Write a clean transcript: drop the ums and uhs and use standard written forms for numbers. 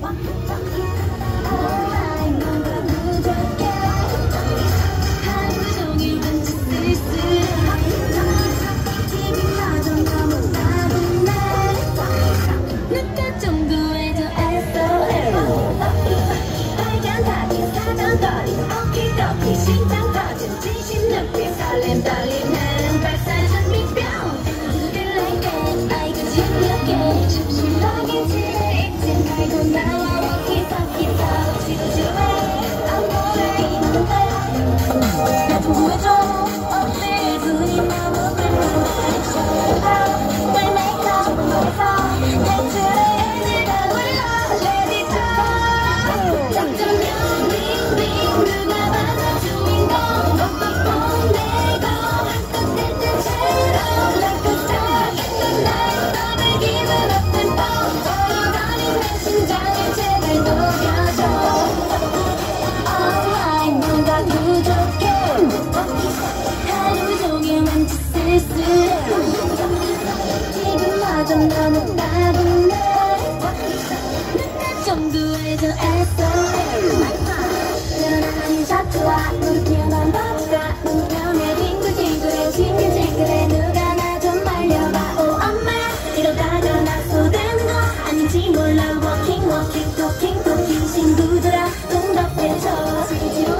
심장 터진 진심 눈빛 설렘 떨리는 발사전 미병 들릴게 아이고 지겹게 심심하게 지내 이제 말고 나와 워키토키 더 지루지루해 아무래도 나 좀 구해줘 어때 눈이 너무 불편해 날 make up 해서 탈출해 내가 불러 Let it go 작전명 링링 누가 봐도 주인공 뽀뽀뽀 내고 한껏 했던 채로 Like a star in the night 너를 기분 up tempo 걸어가는 내 심장을 제발 녹여줘 Alright 뭔가 부족해 하루 종일 왠지 쓸쓸해 지금마저 너무 따분해 눈깔 정도의 저 SOS 편안한 샤트와 불편한 버스가 눈변에 뒹굴뒹굴해 징글징글해 누가 나 좀 말려봐 오 엄마 이러다가 나 쏟는 거 아닌지 몰라 Walking walking talking talking 친구들아 좀 더 빼줘